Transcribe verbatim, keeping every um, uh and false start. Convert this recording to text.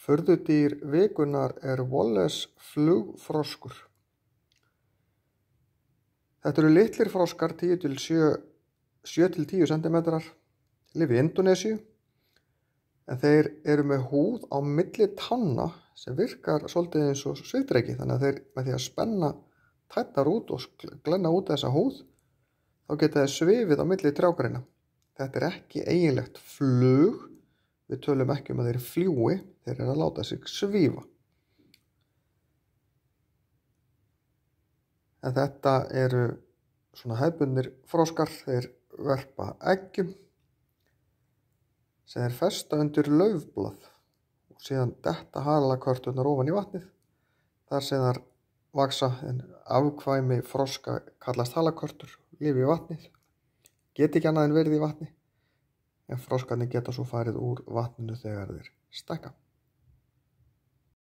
Furðudýr vikunnar er Wallace flugfroskur. Þetta eru litlir froskar tíu til sjö til tíu sentimetrar, lifa í Indónesíu, en þeir eru með húð á milli tánna sem virkar svolítið eins og svigdreki, þannig að þeir með því að spenna tætnar út og glenna út þessa húð, þá geta þeir svifið á milli trjágreina. Þetta er ekki eiginlegt flug, við tölum ekki um að þeir fljúi, þeir eru að láta sig svífa. En þetta eru svona hefðbundnir froskar, þeir verpa eggjum sem þeir festa undir laufblað og síðan detta halakörturnar ofan í vatnið. Þar sem þar vaksa, en afkvæmi froska kallast halakörtur, lifa í vatnið, geta ekki annað en verið í vatni, en froskarnir geta svo farið úr vatninu þegar þeir stækka.